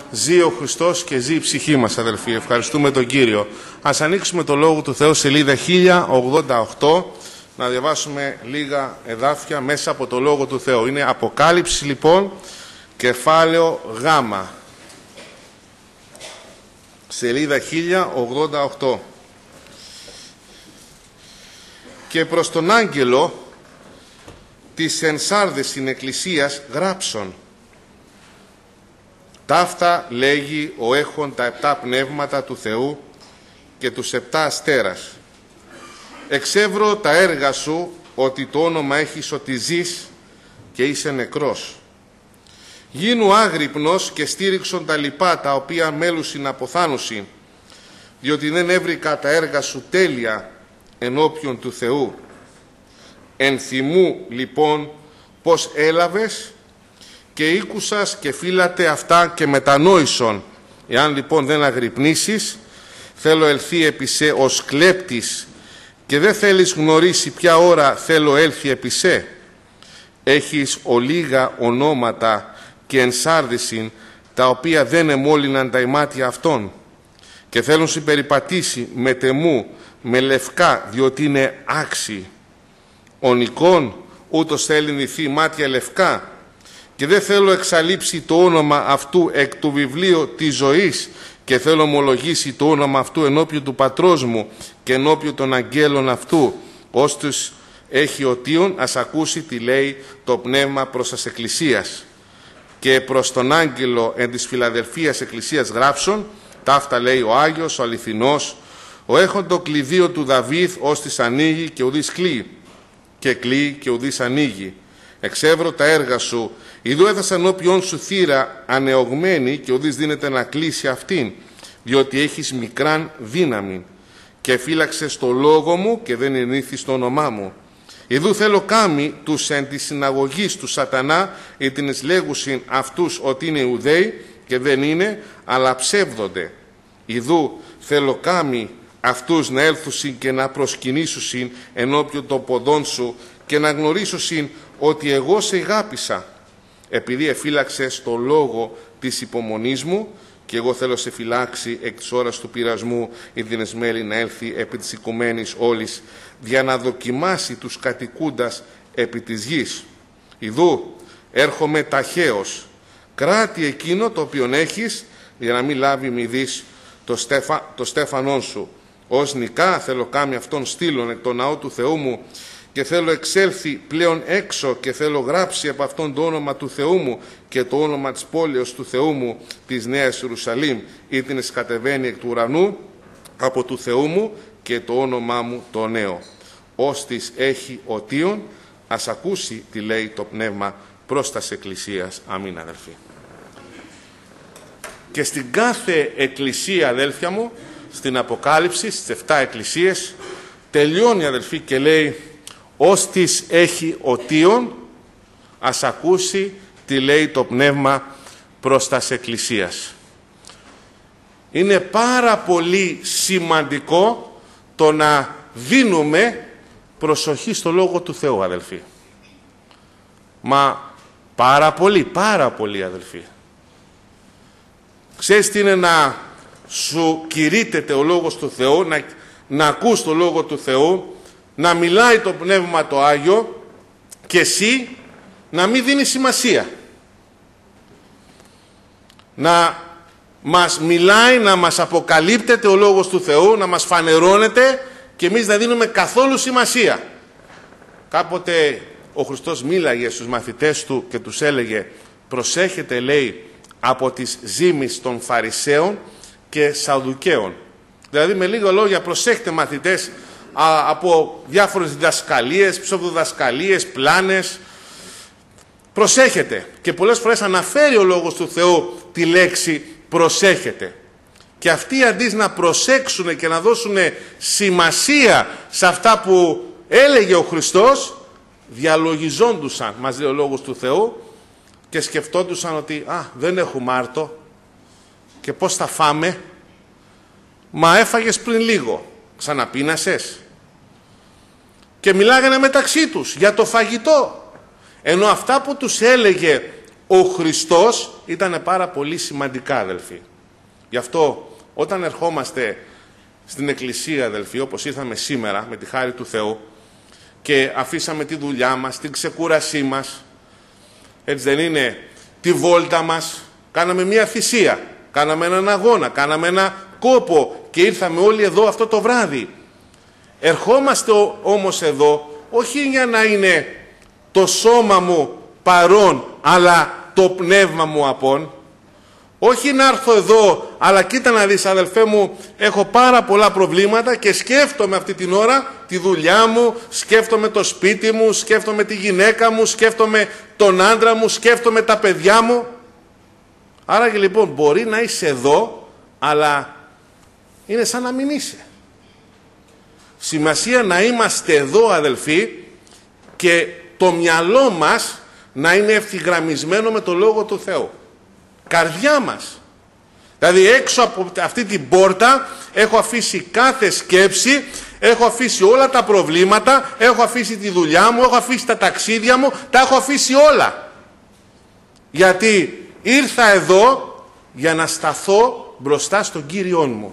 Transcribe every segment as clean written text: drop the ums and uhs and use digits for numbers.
Ζει ο Χριστός και ζει η ψυχή μας, αδελφοί. Ευχαριστούμε τον Κύριο. Ας ανοίξουμε το Λόγο του Θεού, σελίδα 1088, να διαβάσουμε λίγα εδάφια μέσα από το Λόγο του Θεού. Είναι Αποκάλυψη, λοιπόν, κεφάλαιο Γ. Σελίδα 1088. Και προς τον άγγελο της εν Σάρδεσιν εκκλησίας γράψον. Ταύτα λέγει ο έχων τα 7 πνεύματα του Θεού και τους 7 αστέρας. Εξεύρω τα έργα σου, ότι το όνομα έχεις ότι ζεις και είσαι νεκρός. Γίνου άγρυπνος και στήριξον τα λοιπά τα οποία μέλουσιν αποθάνουσιν, διότι δεν έβρικα τα έργα σου τέλεια ενώπιον του Θεού. Ενθυμού λοιπόν πως έλαβες και ήκουσας και φύλατε αυτά και μετανόησον. Εάν λοιπόν δεν αγρυπνήσεις, θέλω ελθεί επί σε ως κλέπτης και δεν θέλεις γνωρίσει ποια ώρα θέλω έλθει επί σε. Έχεις ολίγα ονόματα και ενσάρδισιν, τα οποία δεν εμόλυναν τα ημάτια αυτών και θέλουν συμπεριπατήσει με τεμού, με λευκά, διότι είναι άξιοι. Ο νικών ούτως θέλει νηθεί μάτια λευκά και δεν θέλω εξαλείψει το όνομα αυτού εκ του βιβλίου της ζωής και θέλω ομολογήσει το όνομα αυτού ενώπιον του πατρός μου και ενώπιον των αγγέλων αυτού. Όστις έχει οτίον, ας ακούσει τι λέει το πνεύμα προς τας εκκλησίας. Και προς τον άγγελο εν της Φιλαδελφίας εκκλησίας γράψον, ταύτα λέει ο Άγιος, ο αληθινός, ο έχον το κλειδίο του Δαβίδ, ώστις ανοίγει και ουδείς κλείει, και κλείει και ουδείς ανοίγει. Εξεύρω τα έργα σου, ιδού έδωσα ενώπιον σου θύρα ανεωγμένη και ουδείς δίνεται να κλείσει αυτήν, διότι έχεις μικράν δύναμη και φύλαξες το λόγο μου και δεν ενήθεις το όνομά μου. Ιδού θέλω κάμει τους εν της συναγωγής του σατανά, ή την λέγουσιν αυτούς ότι είναι Ιουδαίοι και δεν είναι, αλλά ψεύδονται. Ιδού θέλω κάμει αυτούς να έλθουσιν και να προσκυνήσουσιν ενώπιον των ποδών σου και να γνωρίσουσιν ότι εγώ σε αγάπησα, επειδή εφύλαξες το λόγο της υπομονής μου, και εγώ θέλω σε φυλάξει εκ της ώρας του πειρασμού η την εσμέλη να έλθει επί της οικουμένης όλης, για να δοκιμάσει τους κατοικούντας επί της γης. Ιδού έρχομαι ταχαίως, κράτη εκείνο το οποίον έχεις, για να μην λάβει μηδείς το στέφανόν σου. Ως νικά θέλω κάμει αυτόν στήλων εκ το ναό του Θεού μου και θέλω εξέλθει πλέον έξω και θέλω γράψει από αυτόν το όνομα του Θεού μου και το όνομα της πόλεως του Θεού μου, της Νέας Ιερουσαλήμ, ή την εσκατεβαίνει εκ του ουρανού από του Θεού μου και το όνομά μου το νέο. Όστις έχει οτίον, ας ακούσει τι λέει το πνεύμα προς τας εκκλησίας. Αμήν, αδελφοί. Και στην κάθε εκκλησία, αδέλφια μου, στην Αποκάλυψη, στις 7 εκκλησίες, τελειώνει, αδελφοί, και λέει όστις έχει οτίον, ας ακούσει τι λέει το πνεύμα προς τας εκκλησίας. Είναι πάρα πολύ σημαντικό το να δίνουμε προσοχή στο Λόγο του Θεού, αδελφοί. Μα πάρα πολύ, αδελφοί. Ξέρεις τι είναι να σου κηρύττεται ο Λόγος του Θεού, να ακούς το Λόγο του Θεού, να μιλάει το Πνεύμα το Άγιο και εσύ να μην δίνεις σημασία. Να μας μιλάει, να μας αποκαλύπτεται ο Λόγος του Θεού, να μας φανερώνεται και εμείς να δίνουμε καθόλου σημασία. Κάποτε ο Χριστός μίλαγε στους μαθητές του και τους έλεγε προσέχετε, λέει, από τις ζήμεις των Φαρισαίων και Σαδουκαίων. Δηλαδή με λίγα λόγια, προσέχετε μαθητές από διάφορες διδασκαλίες, ψευδοδιδασκαλίες, πλάνες. Προσέχετε. Και πολλές φορές αναφέρει ο Λόγος του Θεού τη λέξη προσέχετε. Και αυτοί αντί να προσέξουν και να δώσουν σημασία σε αυτά που έλεγε ο Χριστός, διαλογιζόντουσαν, μας λέει ο Λόγος του Θεού, και σκεφτόντουσαν ότι δεν έχουμε άρτο και πώς θα φάμε. Μα έφαγες πριν λίγο, ξαναπίνασες. Και μιλάγανε μεταξύ τους για το φαγητό. Ενώ αυτά που τους έλεγε ο Χριστός ήταν πάρα πολύ σημαντικά, αδελφοί. Γι' αυτό όταν ερχόμαστε στην Εκκλησία, αδελφοί, όπως ήρθαμε σήμερα με τη χάρη του Θεού και αφήσαμε τη δουλειά μας, την ξεκούρασή μας, έτσι δεν είναι, τη βόλτα μας, κάναμε μια θυσία, κάναμε έναν αγώνα, κάναμε ένα κόπο και ήρθαμε όλοι εδώ αυτό το βράδυ. Ερχόμαστε όμως εδώ όχι για να είναι το σώμα μου παρόν αλλά το πνεύμα μου απόν. Όχι να έρθω εδώ, αλλά κοίτα να δεις, αδελφέ μου, έχω πάρα πολλά προβλήματα και σκέφτομαι αυτή την ώρα τη δουλειά μου, σκέφτομαι το σπίτι μου, σκέφτομαι τη γυναίκα μου, σκέφτομαι τον άντρα μου, σκέφτομαι τα παιδιά μου. Άρα και λοιπόν μπορεί να είσαι εδώ, αλλά είναι σαν να μην είσαι. Σημασία να είμαστε εδώ, αδελφοί, και το μυαλό μας να είναι ευθυγραμμισμένο με το Λόγο του Θεού. Καρδιά μας. Δηλαδή έξω από αυτή την πόρτα έχω αφήσει κάθε σκέψη, έχω αφήσει όλα τα προβλήματα, έχω αφήσει τη δουλειά μου, έχω αφήσει τα ταξίδια μου, τα έχω αφήσει όλα. Γιατί ήρθα εδώ για να σταθώ μπροστά στον Κύριό μου.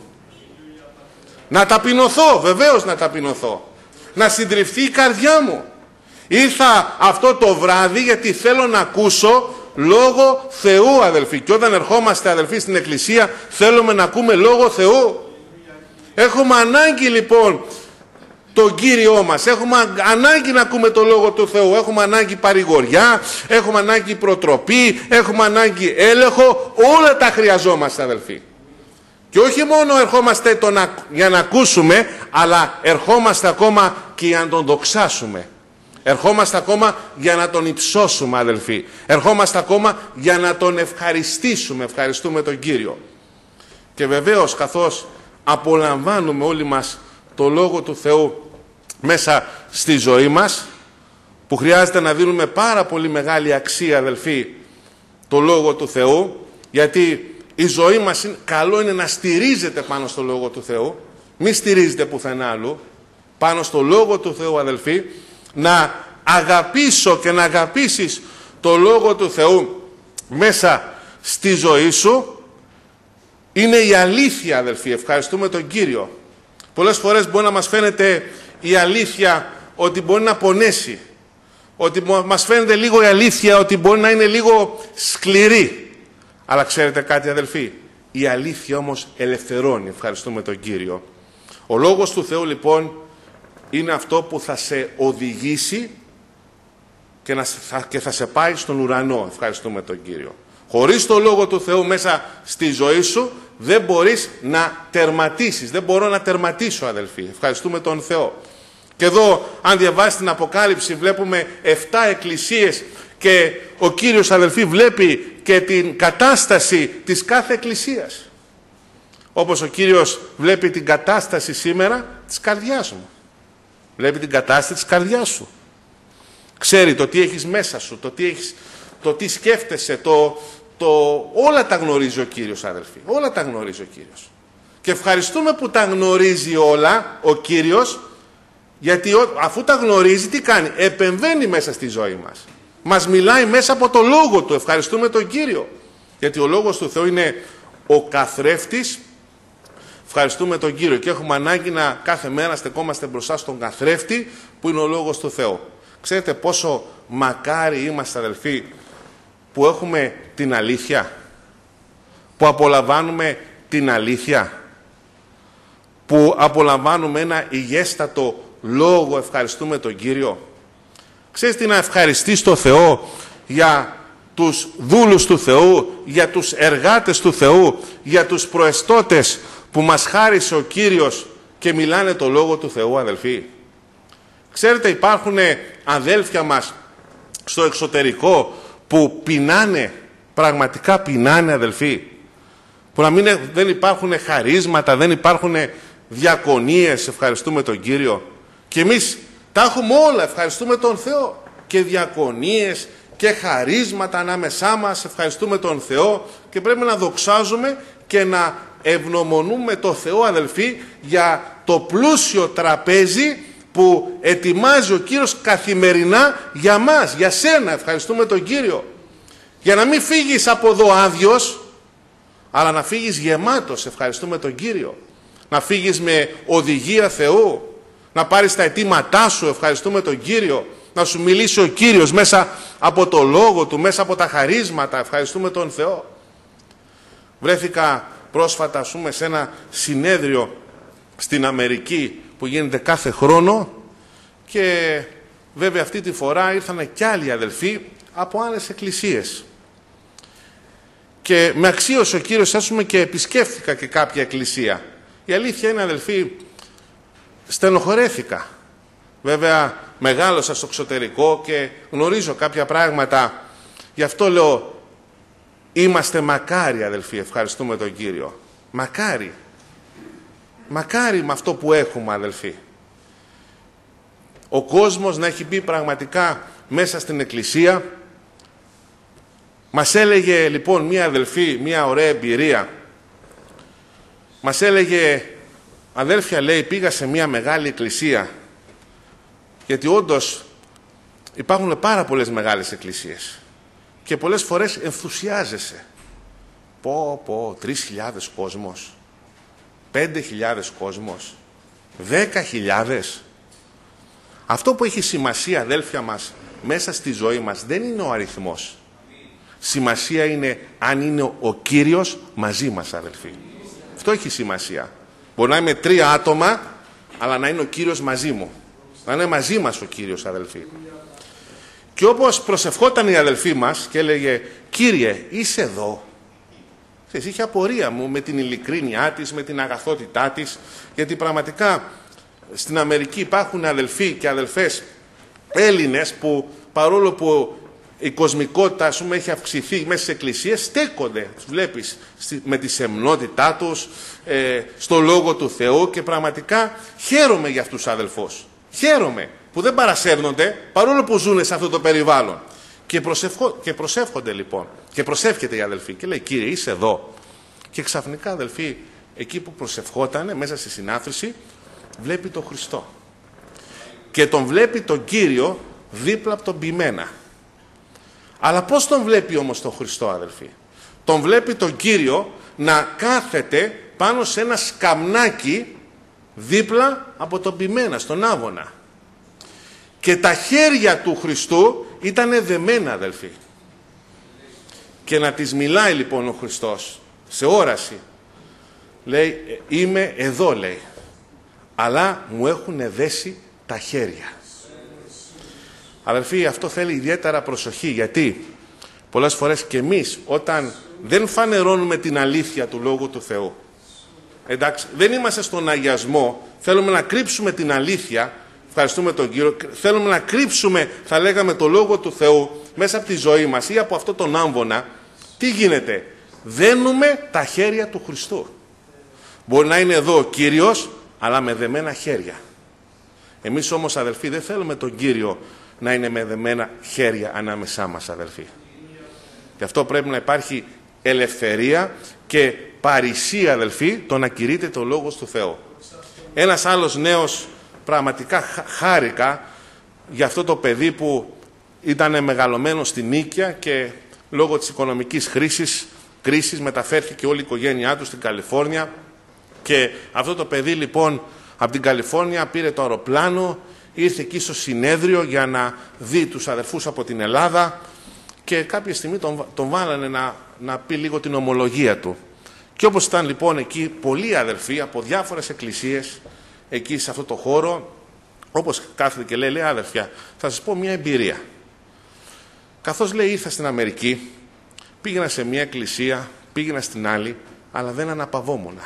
Να ταπεινωθώ, βεβαίως να ταπεινωθώ. Να συντριφθεί η καρδιά μου. Ήρθα αυτό το βράδυ γιατί θέλω να ακούσω Λόγο Θεού, αδελφοί. Και όταν ερχόμαστε, αδελφοί, στην Εκκλησία θέλουμε να ακούμε Λόγο Θεού. Έχουμε ανάγκη λοιπόν τον Κύριό μας. Έχουμε ανάγκη να ακούμε το Λόγο του Θεού. Έχουμε ανάγκη παρηγοριά, έχουμε ανάγκη προτροπή, έχουμε ανάγκη έλεγχο. Όλα τα χρειαζόμαστε, αδελφοί. Και όχι μόνο ερχόμαστε για να ακούσουμε, αλλά ερχόμαστε ακόμα και για να τον δοξάσουμε. Ερχόμαστε ακόμα για να τον υψώσουμε, αδελφοί. Ερχόμαστε ακόμα για να τον ευχαριστήσουμε. Ευχαριστούμε τον Κύριο. Και βεβαίως καθώς απολαμβάνουμε όλοι μας το Λόγο του Θεού μέσα στη ζωή μας, που χρειάζεται να δίνουμε πάρα πολύ μεγάλη αξία, αδελφοί, το Λόγο του Θεού, γιατί η ζωή μας καλό είναι να στηρίζεται πάνω στο Λόγο του Θεού, μη στηρίζεται πουθενά άλλου, πάνω στο Λόγο του Θεού, αδελφοί, να αγαπήσω και να αγαπήσεις το Λόγο του Θεού μέσα στη ζωή σου. Είναι η αλήθεια, αδελφοί. Ευχαριστούμε τον Κύριο. Πολλές φορές μπορεί να μας φαίνεται η αλήθεια ότι μπορεί να πονέσει, ότι μας φαίνεται λίγο η αλήθεια ότι μπορεί να είναι λίγο σκληρή. Αλλά ξέρετε κάτι, αδελφοί, η αλήθεια όμως ελευθερώνει. Ευχαριστούμε τον Κύριο. Ο Λόγος του Θεού λοιπόν είναι αυτό που θα σε οδηγήσει και θα σε πάει στον ουρανό. Ευχαριστούμε τον Κύριο. Χωρίς το Λόγο του Θεού μέσα στη ζωή σου δεν μπορείς να τερματίσεις. Δεν μπορώ να τερματίσω, αδελφοί. Ευχαριστούμε τον Θεό. Και εδώ αν διαβάσει την Αποκάλυψη βλέπουμε 7 εκκλησίες και ο Κύριος, αδελφοί, βλέπει και την κατάσταση της κάθε εκκλησίας. Όπως ο Κύριος βλέπει την κατάσταση σήμερα της καρδιάς μου. Βλέπει την κατάσταση της καρδιάς σου. Ξέρει το τι έχεις μέσα σου, το τι σκέφτεσαι, όλα τα γνωρίζει ο Κύριος, αδελφοί. Όλα τα γνωρίζει ο Κύριος. Και ευχαριστούμε που τα γνωρίζει όλα ο Κύριος, γιατί αφού τα γνωρίζει τι κάνει? Επεμβαίνει μέσα στη ζωή μας. Μας μιλάει μέσα από το Λόγο Του. Ευχαριστούμε τον Κύριο. Γιατί ο Λόγος του Θεού είναι ο καθρέφτης. Ευχαριστούμε τον Κύριο και έχουμε ανάγκη να κάθε μέρα στεκόμαστε μπροστά στον καθρέφτη που είναι ο Λόγος του Θεού. Ξέρετε πόσο μακάρι είμαστε, αδελφοί, που έχουμε την αλήθεια, που απολαμβάνουμε την αλήθεια, που απολαμβάνουμε ένα υγιέστατο Λόγο. Ευχαριστούμε τον Κύριο. Ξέρεις τι να ευχαριστείς τον Θεό για τους δούλους του Θεού, για τους εργάτες του Θεού, για τους προεστώτες που μας χάρισε ο Κύριος και μιλάνε το Λόγο του Θεού, αδελφοί. Ξέρετε υπάρχουν αδέλφια μας στο εξωτερικό που πεινάνε, πραγματικά πεινάνε, αδελφοί. Που δεν υπάρχουν χαρίσματα, δεν υπάρχουν διακονίες. Ευχαριστούμε τον Κύριο. Και εμείς τα έχουμε όλα, ευχαριστούμε τον Θεό. Και διακονίες και χαρίσματα ανάμεσά μας, ευχαριστούμε τον Θεό. Και πρέπει να δοξάζουμε και να ευγνωμονούμε το Θεό, αδελφοί, για το πλούσιο τραπέζι που ετοιμάζει ο Κύριος καθημερινά για μας, για σένα. Ευχαριστούμε τον Κύριο. Για να μην φύγεις από εδώ άδειος, αλλά να φύγεις γεμάτος, ευχαριστούμε τον Κύριο. Να φύγεις με οδηγία Θεού, να πάρεις τα αιτήματά σου, ευχαριστούμε τον Κύριο. Να σου μιλήσει ο Κύριος μέσα από το Λόγο Του, μέσα από τα χαρίσματα, ευχαριστούμε τον Θεό. Βρέθηκα πρόσφατα, ας πούμε, σε ένα συνέδριο στην Αμερική που γίνεται κάθε χρόνο και βέβαια αυτή τη φορά ήρθαν και άλλοι αδελφοί από άλλες εκκλησίες. Και με αξίωσε ο Κύριος, ας πούμε, και επισκέφθηκα και κάποια εκκλησία. Η αλήθεια είναι, αδελφοί, στενοχωρέθηκα. Βέβαια μεγάλωσα στο εξωτερικό και γνωρίζω κάποια πράγματα. Γι' αυτό λέω, είμαστε μακάρι, αδελφοί, ευχαριστούμε τον Κύριο. Μακάρι. Μακάρι με αυτό που έχουμε, αδελφοί. Ο κόσμος να έχει μπει πραγματικά μέσα στην εκκλησία. Μας έλεγε λοιπόν μία αδελφή, μία ωραία εμπειρία. Μας έλεγε, αδέλφια, λέει, πήγα σε μία μεγάλη εκκλησία. Γιατί όντως υπάρχουν πάρα πολλές μεγάλες εκκλησίες. Και πολλές φορές ενθουσιάζεσαι. 3.000 κόσμος. 5.000 κόσμος. 10.000. Αυτό που έχει σημασία, αδέλφια μας, μέσα στη ζωή μας δεν είναι ο αριθμός. Σημασία είναι αν είναι ο Κύριος μαζί μας, αδελφοί. Αυτό έχει σημασία. Μπορεί να είμαι 3 άτομα, αλλά να είναι ο Κύριος μαζί μου. Να είναι μαζί μας ο Κύριος, αδελφοί. Και όπως προσευχόταν η αδελφή μας και έλεγε, Κύριε, είσαι εδώ. Είχε απορία μου με την ειλικρίνειά της, με την αγαθότητά της, γιατί πραγματικά στην Αμερική υπάρχουν αδελφοί και αδελφές Έλληνες που παρόλο που η κοσμικότητα, ας πούμε, έχει αυξηθεί μέσα στις εκκλησίες, στέκονται, τους βλέπεις, με τη σεμνότητά τους, στο Λόγο του Θεού, και πραγματικά χαίρομαι για αυτούς τους αδελφούς. Χαίρομαι που δεν παρασέρνονται παρόλο που ζουν σε αυτό το περιβάλλον. Και προσεύχονται λοιπόν. Και προσεύχεται η αδελφή και λέει, Κύριε, είσαι εδώ. Και ξαφνικά, αδελφοί, εκεί που προσευχότανε μέσα στη συνάθρηση, βλέπει τον Χριστό. Και τον βλέπει τον Κύριο δίπλα από τον ποιμένα. Αλλά πώς τον βλέπει όμως τον Χριστό, αδελφοί? Τον βλέπει τον Κύριο να κάθεται πάνω σε ένα σκαμνάκι δίπλα από τον ποιμένα, στον άβονα. Και τα χέρια του Χριστού ήταν δεμένα, αδελφοί. Και να της μιλάει λοιπόν ο Χριστός σε όραση. Λέει, είμαι εδώ, λέει, αλλά μου έχουν δέσει τα χέρια. Αδελφοί, αυτό θέλει ιδιαίτερα προσοχή, γιατί πολλές φορές και εμείς όταν δεν φανερώνουμε την αλήθεια του Λόγου του Θεού, εντάξει, δεν είμαστε στον αγιασμό, θέλουμε να κρύψουμε την αλήθεια, ευχαριστούμε τον Κύριο, θέλουμε να κρύψουμε, θα λέγαμε, το Λόγο του Θεού μέσα από τη ζωή μας ή από αυτό τον άμβονα, τι γίνεται? Δένουμε τα χέρια του Χριστού. Μπορεί να είναι εδώ ο Κύριος, αλλά με δεμένα χέρια. Εμείς όμως, αδελφοί, δεν θέλουμε τον Κύριο να είναι με δεμένα χέρια ανάμεσά μας, αδελφοί. Γι' αυτό πρέπει να υπάρχει ελευθερία και παρησία, αδελφοί, το να κηρύττεται το Λόγος του Θεού. Ένας άλλος νέος, πραγματικά χάρηκα για αυτό το παιδί που ήταν μεγαλωμένο στη Νίκαια και λόγω της οικονομικής κρίσης μεταφέρθηκε όλη η οικογένειά του στην Καλιφόρνια, και αυτό το παιδί λοιπόν από την Καλιφόρνια πήρε το αεροπλάνο, ήρθε εκεί στο συνέδριο για να δει τους αδερφούς από την Ελλάδα, και κάποια στιγμή τον βάλανε να πει λίγο την ομολογία του. Και όπως ήταν λοιπόν εκεί πολλοί αδερφοί από διάφορες εκκλησίες εκεί σε αυτό το χώρο, όπως κάθεται και λέει, αδερφιά, θα σας πω μια εμπειρία. Καθώς, λέει, ήρθα στην Αμερική, πήγαινα σε μια εκκλησία, πήγαινα στην άλλη, αλλά δεν αναπαυόμουν.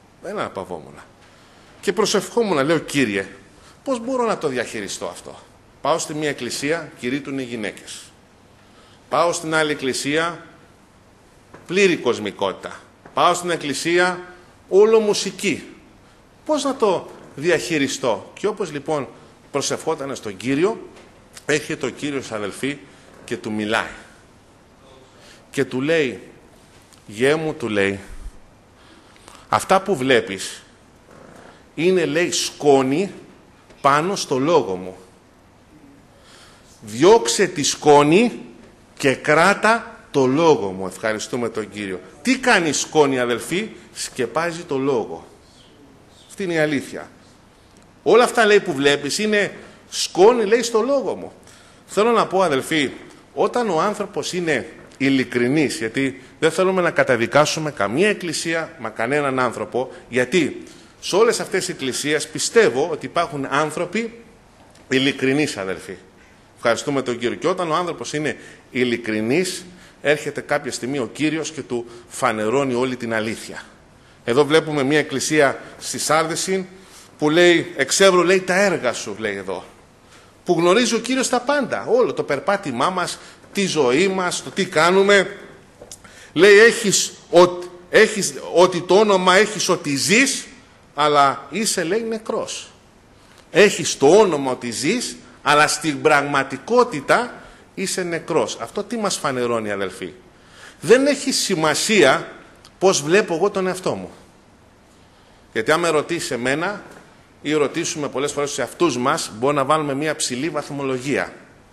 Και προσευχόμουν, λέω, Κύριε, πώς μπορώ να το διαχειριστώ αυτό? Πάω στη μία εκκλησία, κηρύττουν οι γυναίκες. Πάω στην άλλη εκκλησία, πλήρη κοσμικότητα. Πάω στην εκκλησία, όλο μουσική. Πώς να το διαχειριστώ? Και όπως λοιπόν προσευχόταν στον Κύριο, έρχεται ο Κύριος, αδελφοί, και του μιλάει. Και του λέει, γέ μου, του λέει, αυτά που βλέπεις είναι, λέει, σκόνη πάνω στο λόγο μου. Διώξε τη σκόνη και κράτα το λόγο μου. Ευχαριστούμε τον Κύριο. Τι κάνει η σκόνη, αδελφοί? Σκεπάζει το λόγο. Αυτή είναι η αλήθεια. Όλα αυτά, λέει, που βλέπεις είναι σκόνη, λέει, στο λόγο μου. Θέλω να πω, αδελφοί, όταν ο άνθρωπος είναι ειλικρινής, γιατί δεν θέλουμε να καταδικάσουμε καμία εκκλησία, μα κανέναν άνθρωπο, γιατί σε όλες αυτές τις εκκλησίες πιστεύω ότι υπάρχουν άνθρωποι ειλικρινείς, αδελφοί. Ευχαριστούμε τον Κύριο. Και όταν ο άνθρωπος είναι ειλικρινής, έρχεται κάποια στιγμή ο Κύριος και του φανερώνει όλη την αλήθεια. Εδώ βλέπουμε μια εκκλησία στη Σάρδηση που λέει, εξεύρω, λέει, τα έργα σου, λέει εδώ. Που γνωρίζει ο Κύριος τα πάντα, όλο το περπάτημά μας, τη ζωή μας, το τι κάνουμε. Λέει, έχεις ότι το όνομα έχεις ότι ζεις, αλλά είσαι, λέει, νεκρός. Έχεις το όνομα ότι ζεις, αλλά στην πραγματικότητα είσαι νεκρός. Αυτό τι μας φανερώνει, αδελφοί? Δεν έχει σημασία πώς βλέπω εγώ τον εαυτό μου. Γιατί άμα ρωτήσει εμένα ή ρωτήσουμε πολλές φορές τους εαυτούς μας, μπορεί να βάλουμε μια ψηλή βαθμολογία.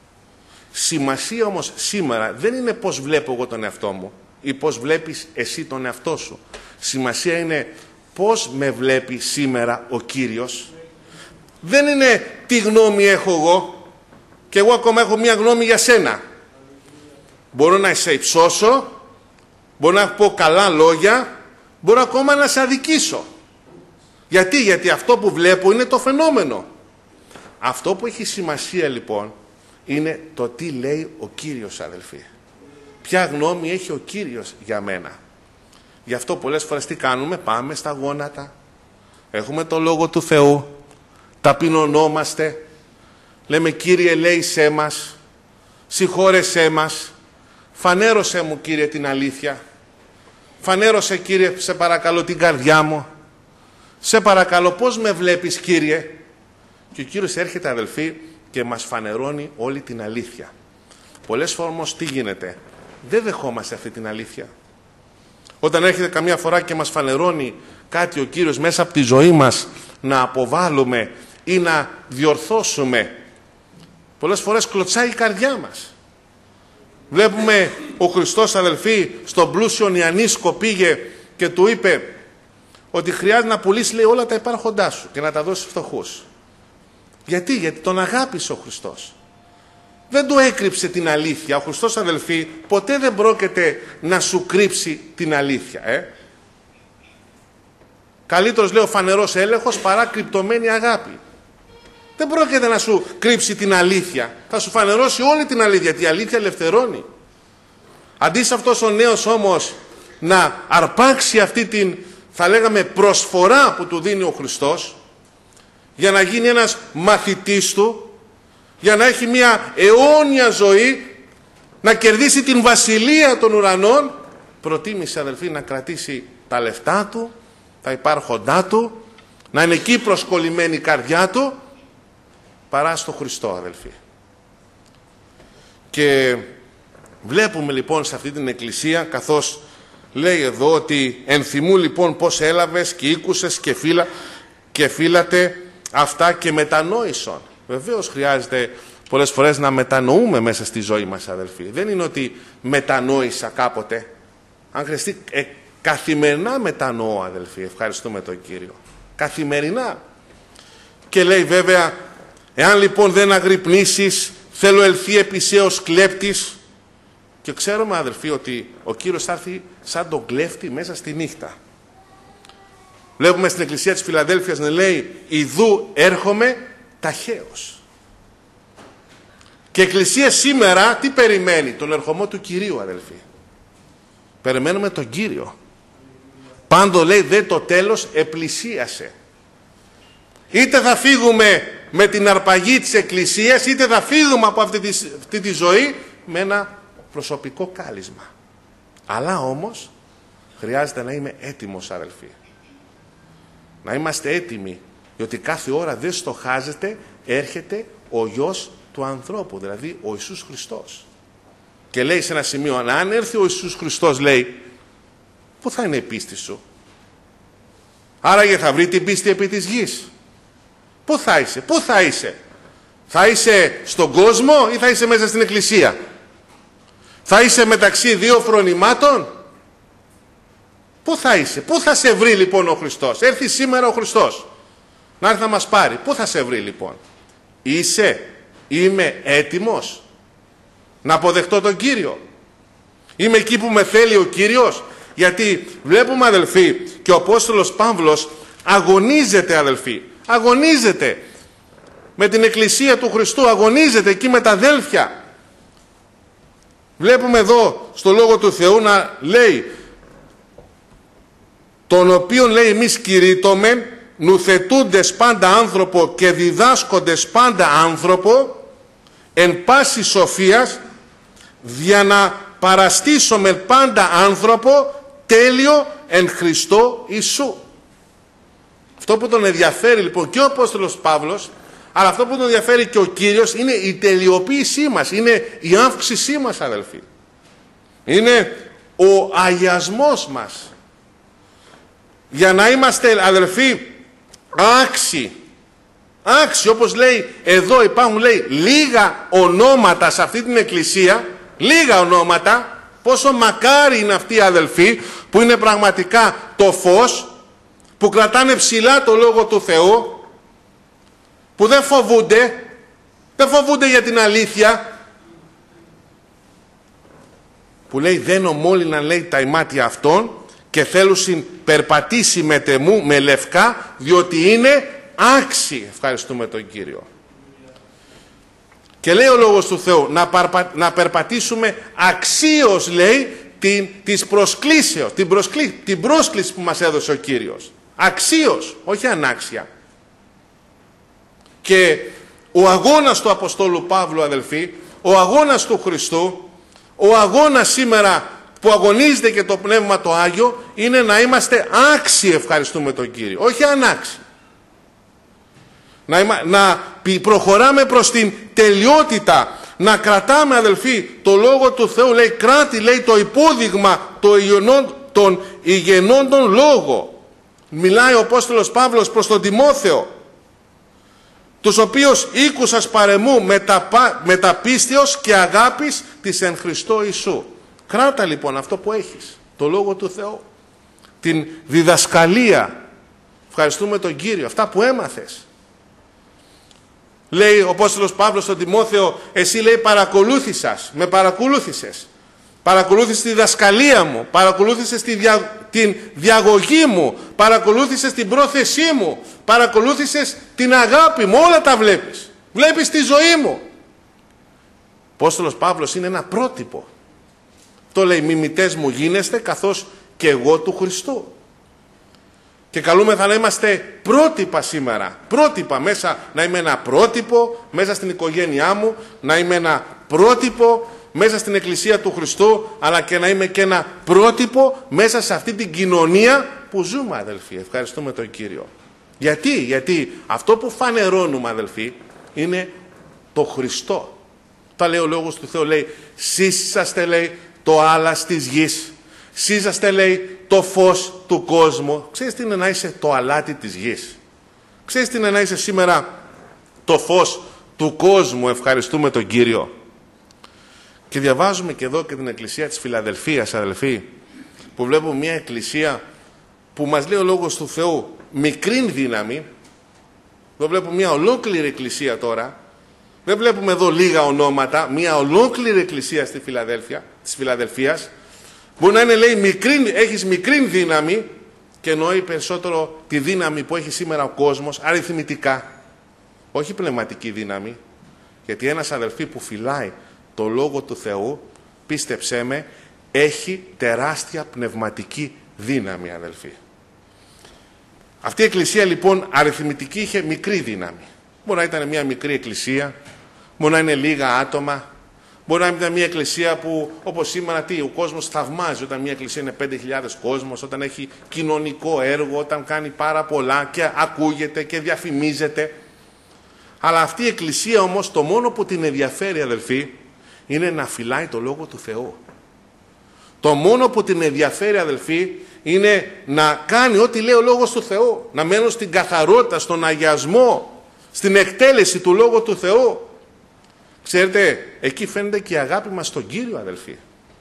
Σημασία όμως σήμερα δεν είναι πώς βλέπω εγώ τον εαυτό μου ή πώς βλέπεις εσύ τον εαυτό σου. Σημασία είναι πώς με βλέπει σήμερα ο Κύριος. Δεν είναι τι γνώμη έχω εγώ και εγώ ακόμα έχω μια γνώμη για σένα. Μπορώ να σε υψώσω, μπορώ να πω καλά λόγια, μπορώ ακόμα να σε αδικήσω. Γιατί αυτό που βλέπω είναι το φαινόμενο. Αυτό που έχει σημασία, λοιπόν, είναι το τι λέει ο Κύριος, αδελφοί. Ποια γνώμη έχει ο Κύριος για μένα. Γι' αυτό πολλές φορές τι κάνουμε? Πάμε στα γόνατα, έχουμε το Λόγο του Θεού, ταπεινωνόμαστε, λέμε, Κύριε, ελέησέ μας, συγχώρεσέ μας, φανέρωσέ μου, Κύριε, την αλήθεια, φανέρωσε, Κύριε, σε παρακαλώ, την καρδιά μου, σε παρακαλώ, πώς με βλέπεις, Κύριε? Και ο Κύριος έρχεται, αδελφοί, και μας φανερώνει όλη την αλήθεια. Πολλές φορές όμως τι γίνεται? Δεν δεχόμαστε αυτή την αλήθεια. Όταν έρχεται καμιά φορά και μας φανερώνει κάτι ο Κύριος μέσα από τη ζωή μας να αποβάλουμε ή να διορθώσουμε, πολλές φορές κλωτσάει η καρδιά μας. Βλέπουμε ο Χριστός, αδελφοί, στον πλούσιον Ιαννίσκο πήγε και του είπε ότι χρειάζεται να πουλήσει, λέει, όλα τα υπάρχοντά σου και να τα δώσεις φτωχούς. Γιατί τον αγάπησε ο Χριστός. Δεν του έκρυψε την αλήθεια. Ο Χριστός, αδελφοί, ποτέ δεν πρόκειται να σου κρύψει την αλήθεια. Καλύτερος, λέει, ο φανερός έλεγχος παρά κρυπτωμένη αγάπη. Δεν πρόκειται να σου κρύψει την αλήθεια. Θα σου φανερώσει όλη την αλήθεια, γιατί η αλήθεια ελευθερώνει. Αντί σε αυτός ο νέος όμως να αρπάξει αυτή την, θα λέγαμε, προσφορά που του δίνει ο Χριστός, για να γίνει ένας μαθητής του, για να έχει μια αιώνια ζωή, να κερδίσει την βασιλεία των ουρανών, προτίμησε, αδελφοί, να κρατήσει τα λεφτά του, τα υπάρχοντά του, να είναι εκεί προσκολλημένη η καρδιά του, παρά στο Χριστό, αδελφοί. Και βλέπουμε λοιπόν σε αυτή την εκκλησία, καθώς λέει εδώ ότι ενθυμού λοιπόν πώς έλαβες και ήκουσες και φύλατε αυτά και μετανόησον. Βεβαίως χρειάζεται πολλές φορές να μετανοούμε μέσα στη ζωή μας, αδελφοί. Δεν είναι ότι μετανόησα κάποτε. Αν χρειαστεί, καθημερινά μετανοώ, αδελφοί. Ευχαριστούμε τον Κύριο. Καθημερινά. Και λέει βέβαια, εάν λοιπόν δεν αγρυπνήσεις, θέλω ελθεί επισέως κλέπτης. Και ξέρουμε, αδελφοί, ότι ο Κύριος θα έρθει σαν τον κλέφτη μέσα στη νύχτα. Βλέπουμε στην εκκλησία της Φιλαδέλφειας να λέει, ιδού έρχομαι ταχαίως. Και η εκκλησία σήμερα τι περιμένει? Τον ερχομό του Κυρίου, αδελφοί. Περιμένουμε τον Κύριο. Πάντο λέει, δε το τέλος επλησίασε. Είτε θα φύγουμε με την αρπαγή της εκκλησίας, είτε θα φύγουμε από αυτή τη ζωή με ένα προσωπικό κάλισμα. Αλλά όμως χρειάζεται να είμαι έτοιμος, αδελφοί. Να είμαστε έτοιμοι, διότι κάθε ώρα δεν στοχάζεται, έρχεται ο Υιός του ανθρώπου, δηλαδή ο Ιησούς Χριστός. Και λέει σε ένα σημείο, αν έρθει ο Ιησούς Χριστός, λέει, πού θα είναι η πίστη σου? Άραγε θα βρει την πίστη επί της γης? Πού θα είσαι? Πού θα είσαι? Θα είσαι στον κόσμο ή θα είσαι μέσα στην εκκλησία? Θα είσαι μεταξύ δύο φρονημάτων? Πού θα είσαι? Πού θα σε βρει λοιπόν ο Χριστός? Έρθει σήμερα ο Χριστός να έρθει να μας πάρει. Πού θα σε βρει λοιπόν? Είμαι έτοιμος να αποδεχτώ τον Κύριο? Είμαι εκεί που με θέλει ο Κύριος? Γιατί βλέπουμε, αδελφοί, και ο Απόστολος Παύλος αγωνίζεται, αδελφοί, αγωνίζεται με την Εκκλησία του Χριστού, αγωνίζεται εκεί με τα αδέλφια. Βλέπουμε εδώ στο Λόγο του Θεού να λέει, τον οποίον λέει εμείς κηρύττομεν, νουθετούντες πάντα άνθρωπο και διδάσκοντες πάντα άνθρωπο, εν πάση σοφίας, για να παραστήσομεν πάντα άνθρωπο τέλειο εν Χριστώ Ιησού. Αυτό που τον ενδιαφέρει λοιπόν και ο Απόστολος Παύλος, αλλά αυτό που τον ενδιαφέρει και ο Κύριος, είναι η τελειοποίησή μας, είναι η αύξησή μας, αδελφοί. Είναι ο αγιασμός μας. Για να είμαστε, αδελφοί, άξιοι, όπως λέει εδώ υπάρχουν, λέει, λίγα ονόματα σε αυτή την εκκλησία, λίγα ονόματα. Πόσο μακάρι είναι αυτοί οι αδελφοί που είναι πραγματικά το φως, που κρατάνε ψηλά το Λόγο του Θεού, που δεν φοβούνται για την αλήθεια, που λέει δεν ομόλυναν, λέει, τα ημάτια αυτών και θέλουσιν περπατήσει με τεμού, με λευκά, διότι είναι άξιοι. Ευχαριστούμε τον Κύριο. Και λέει ο Λόγος του Θεού να περπατήσουμε αξίως, λέει, της προσκλήσεως, την πρόσκληση που μας έδωσε ο Κύριος. Αξίως, όχι ανάξια. Και ο αγώνας του Αποστόλου Παύλου, αδελφοί, ο αγώνας του Χριστού, ο αγώνας σήμερα που αγωνίζεται και το Πνεύμα το Άγιο, είναι να είμαστε άξιοι, ευχαριστούμε τον Κύριο, όχι ανάξιοι. Να προχωράμε προς την τελειότητα, να κρατάμε, αδελφοί, το Λόγο του Θεού, λέει, κράτη, λέει, το υπόδειγμα των ηγενόντων λόγο. Μιλάει ο Απόστολος Παύλος προς τον Τιμόθεο, τους οποίους οίκουσας παρεμού με τα πίστεως και αγάπης της εν Χριστώ Ιησού. Κράτα λοιπόν αυτό που έχεις, το Λόγο του Θεού, την διδασκαλία, ευχαριστούμε τον Κύριο, αυτά που έμαθες. Λέει ο Απόστολος Παύλος στον Τιμόθεο, εσύ, λέει, με παρακολούθησες. Παρακολούθησες τη διδασκαλία μου, παρακολούθησες την διαγωγή μου, παρακολούθησες την πρόθεσή μου, παρακολούθησες την αγάπη μου, όλα τα βλέπεις. Βλέπεις τη ζωή μου. Ο Απόστολος Παύλος είναι ένα πρότυπο. Το λέει, μιμητές μου γίνεστε καθώς και εγώ του Χριστού. Και καλούμεθα να είμαστε πρότυπα σήμερα. Πρότυπα μέσα, να είμαι ένα πρότυπο μέσα στην οικογένειά μου, να είμαι ένα πρότυπο μέσα στην Εκκλησία του Χριστού, αλλά και να είμαι και ένα πρότυπο μέσα σε αυτή την κοινωνία που ζούμε, αδελφοί. Ευχαριστούμε τον Κύριο. Γιατί αυτό που φανερώνουμε, αδελφοί, είναι το Χριστό. Τα λέει ο Λόγος του Θεού, λέει, σύσαστε, λέει, το άλας της γης. Σύσαστε, λέει, το φως του κόσμου. Ξέρεις τι είναι να είσαι το αλάτι της γης? Ξέρεις τι είναι να είσαι σήμερα το φως του κόσμου? Ευχαριστούμε τον Κύριο. Και διαβάζουμε και εδώ και την εκκλησία της Φιλαδελφίας, αδελφοί, που βλέπουμε μια εκκλησία που μας λέει ο Λόγος του Θεού μικρήν δύναμη. Εδώ βλέπουμε μια ολόκληρη εκκλησία τώρα. Δεν βλέπουμε εδώ λίγα ονόματα, μια ολόκληρη εκκλησία στη Φιλαδέλφια, της Φιλαδελφίας. Μπορεί να είναι, λέει, έχεις μικρήν δύναμη, και εννοεί περισσότερο τη δύναμη που έχει σήμερα ο κόσμος, αριθμητικά, όχι πνευματική δύναμη. Γιατί ένας, αδελφοί, που φυλάει το Λόγο του Θεού, πίστεψέ με, έχει τεράστια πνευματική δύναμη, αδελφοί. Αυτή η εκκλησία λοιπόν αριθμητική είχε μικρή δύναμη. Μπορεί να ήταν μια μικρή εκκλησία, μπορεί να είναι λίγα άτομα, μπορεί να ήταν μια εκκλησία που, όπως σήμερα, ο κόσμος θαυμάζει όταν μια εκκλησία είναι 5.000 κόσμος, όταν έχει κοινωνικό έργο, όταν κάνει πάρα πολλά και ακούγεται και διαφημίζεται. Αλλά αυτή η εκκλησία όμως, το μόνο που την ενδιαφέρει, αδελφοί, είναι να φυλάει το Λόγο του Θεού. Το μόνο που την ενδιαφέρει, αδελφοί, είναι να κάνει ό,τι λέει ο Λόγος του Θεού. Να μένουν στην καθαρότητα, στον αγιασμό, στην εκτέλεση του Λόγου του Θεού. Ξέρετε, εκεί φαίνεται και η αγάπη μας στον Κύριο, αδελφοί.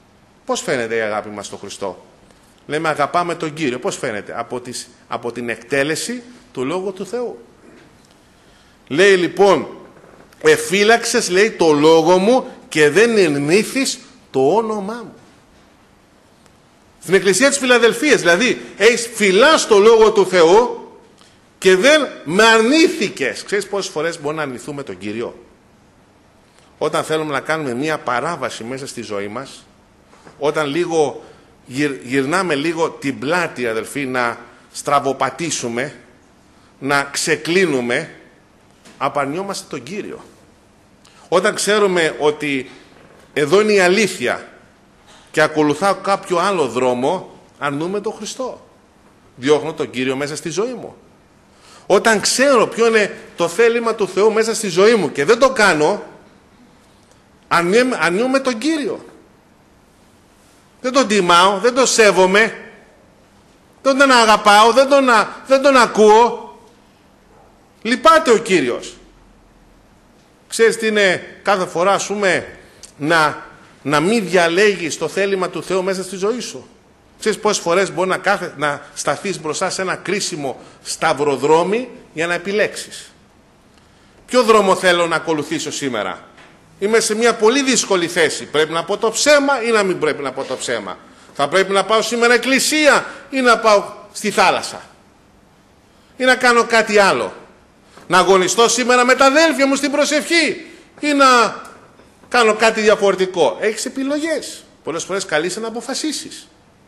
Πώς φαίνεται η αγάπη μας στον Χριστό? Λέμε αγαπάμε τον Κύριο. Πώς φαίνεται? Από την εκτέλεση του Λόγου του Θεού. Λέει λοιπόν, εφύλαξες, λέει, το Λόγο μου και δεν ερνήθεις το όνομά μου. Στην Εκκλησία της Φιλαδελφίας, δηλαδή, φυλάς το Λόγο του Θεού και δεν με αρνήθηκες. Ξέρεις πόσες φορές μπορούμε να αρνηθούμε τον Κύριο? Όταν θέλουμε να κάνουμε μία παράβαση μέσα στη ζωή μας, όταν λίγο γυρνάμε λίγο την πλάτη, αδελφοί, να στραβοπατήσουμε, να ξεκλίνουμε, απαρνιόμαστε τον Κύριο. Όταν ξέρουμε ότι εδώ είναι η αλήθεια και ακολουθάω κάποιο άλλο δρόμο, αρνούμε τον Χριστό. Διώχνω τον Κύριο μέσα στη ζωή μου. Όταν ξέρω ποιο είναι το θέλημα του Θεού μέσα στη ζωή μου και δεν το κάνω, αρνούμε τον Κύριο. Δεν τον τιμάω, δεν τον σέβομαι, δεν τον αγαπάω, δεν τον ακούω. Λυπάται ο Κύριος. Ξέρεις τι είναι κάθε φορά, ας πούμε, να μην διαλέγεις το θέλημα του Θεού μέσα στη ζωή σου? Ξέρεις πόσες φορές μπορεί να σταθείς μπροστά σε ένα κρίσιμο σταυροδρόμι για να επιλέξεις? Ποιο δρόμο θέλω να ακολουθήσω σήμερα? Είμαι σε μια πολύ δύσκολη θέση. Πρέπει να πω το ψέμα ή να μην πρέπει να πω το ψέμα? Θα πρέπει να πάω σήμερα εκκλησία ή να πάω στη θάλασσα? Ή να κάνω κάτι άλλο? Να αγωνιστώ σήμερα με τα αδέλφια μου στην προσευχή ή να κάνω κάτι διαφορετικό? Έχεις επιλογές. Πολλές φορές καλείσαι να αποφασίσεις.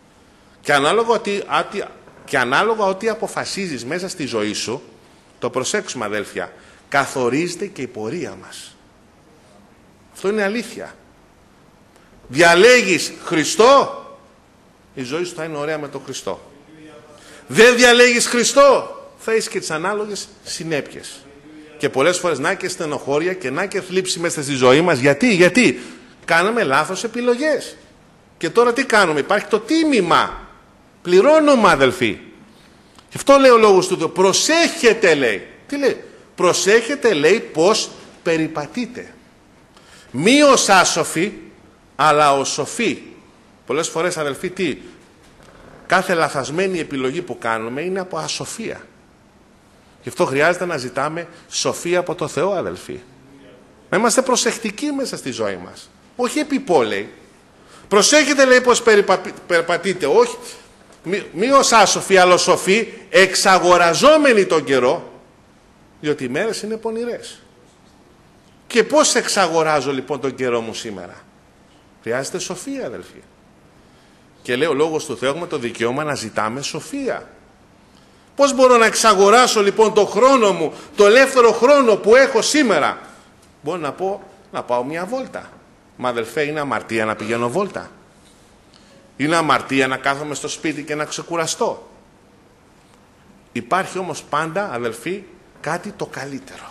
Και ανάλογα ότι αποφασίζεις μέσα στη ζωή σου, το προσέξουμε αδέλφια, καθορίζεται και η πορεία μας. Αυτό είναι αλήθεια. Διαλέγεις Χριστό, η ζωή σου θα είναι ωραία με τον Χριστό. Δεν διαλέγεις Χριστό, θα έχεις και τις ανάλογες συνέπειες. Και πολλές φορές να και στενοχώρια και να και θλίψη μέσα στη ζωή μας. Γιατί κάναμε λάθος επιλογές. Και τώρα τι κάνουμε? Υπάρχει το τίμημα. Πληρώνουμε, αδελφοί. Γι' αυτό λέει ο Λόγος του Θεού. Προσέχετε, λέει. Τι λέει? Προσέχετε, λέει, πως περιπατείτε. Μη ως άσοφοι, αλλά ως σοφοί. Πολλές φορές, αδελφοί, κάθε λαθασμένη επιλογή που κάνουμε είναι από ασοφία. Γι' αυτό χρειάζεται να ζητάμε σοφία από το Θεό, αδελφοί. Να είμαστε προσεκτικοί μέσα στη ζωή μας. Όχι επιπόλαιοι. Προσέχετε, λέει, πως περιπατείτε. Όχι, μη ως άσοφοι, αλλά ως σοφοί, εξαγοραζόμενοι τον καιρό, διότι οι μέρες είναι πονηρές. Και πώς εξαγοράζω λοιπόν τον καιρό μου σήμερα? Χρειάζεται σοφία, αδελφοί. Και λέει ο Λόγος του Θεού, έχουμε το δικαίωμα να ζητάμε σοφία. Πώς μπορώ να εξαγοράσω λοιπόν τον χρόνο μου, το ελεύθερο χρόνο που έχω σήμερα? Μπορώ να πάω μια βόλτα. Μα αδελφέ, είναι αμαρτία να πηγαίνω βόλτα? Είναι αμαρτία να κάθομαι στο σπίτι και να ξεκουραστώ? Υπάρχει όμως πάντα, αδελφοί, κάτι το καλύτερο.